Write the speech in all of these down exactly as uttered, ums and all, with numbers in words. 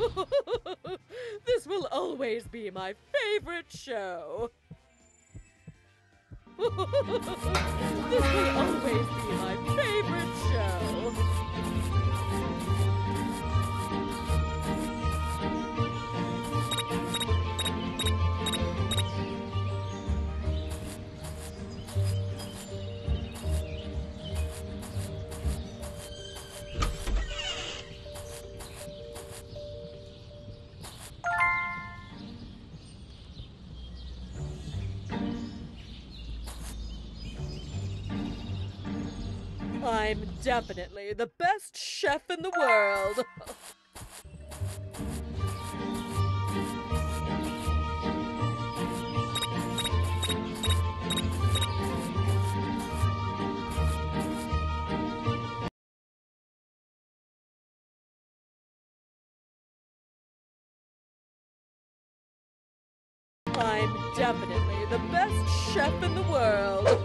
This will always be my favorite show. This will always be my favorite show. I'm definitely the best chef in the world. I'm definitely the best chef in the world.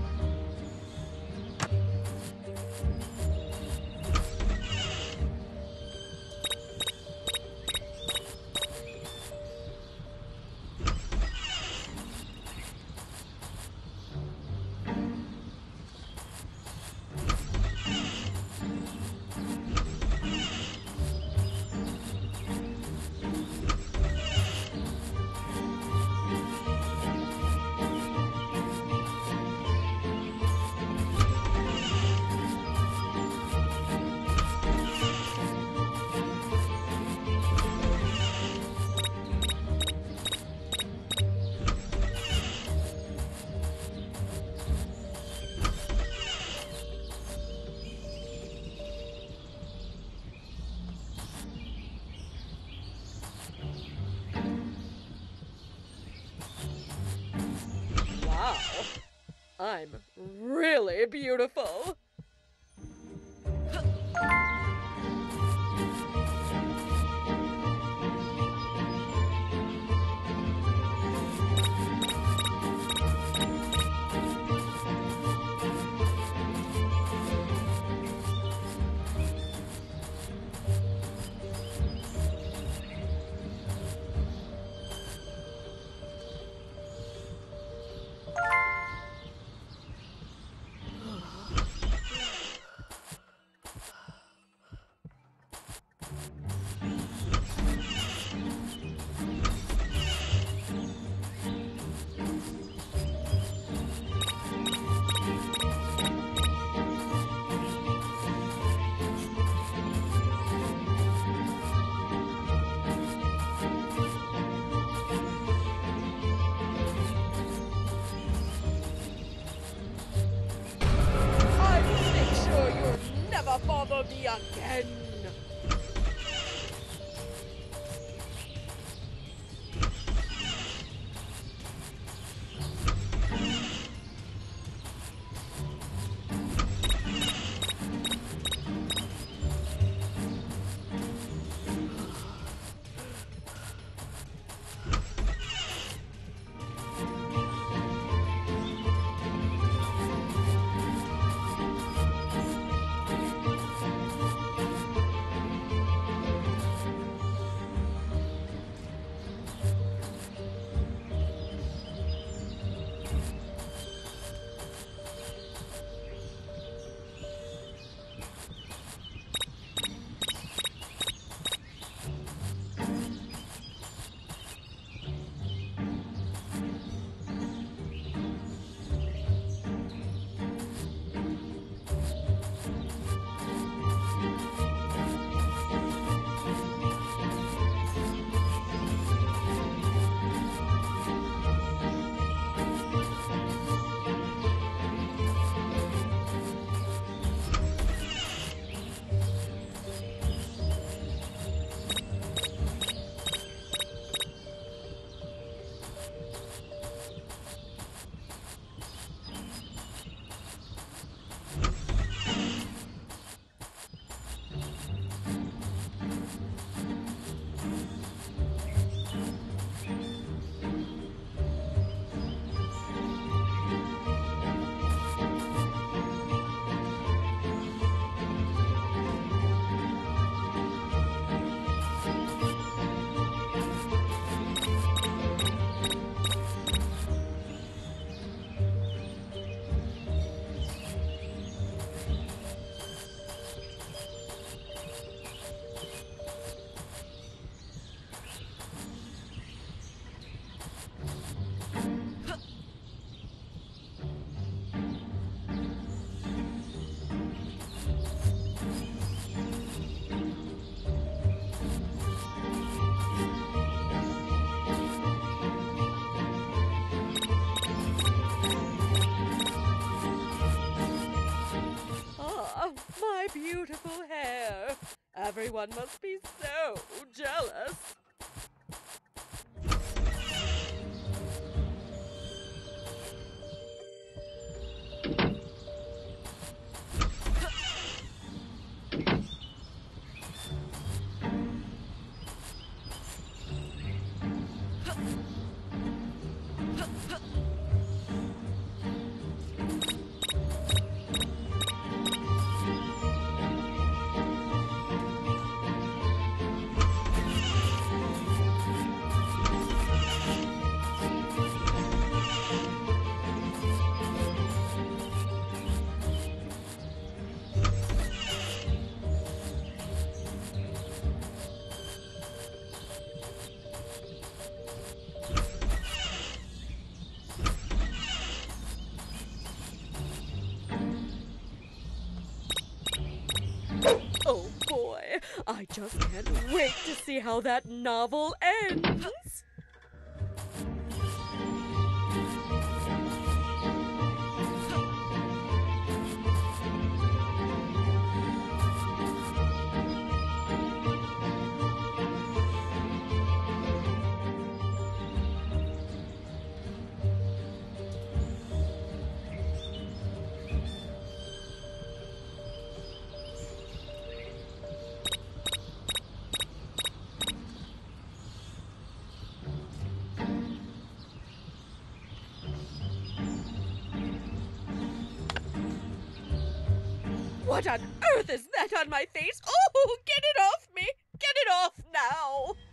Wow, I'm really beautiful. I will make sure you'll never bother me again. my beautiful hair. Everyone must be so jealous. Oh boy, I just can't wait to see how that novel ends. What on earth is that on my face? Oh, get it off me! Get it off now!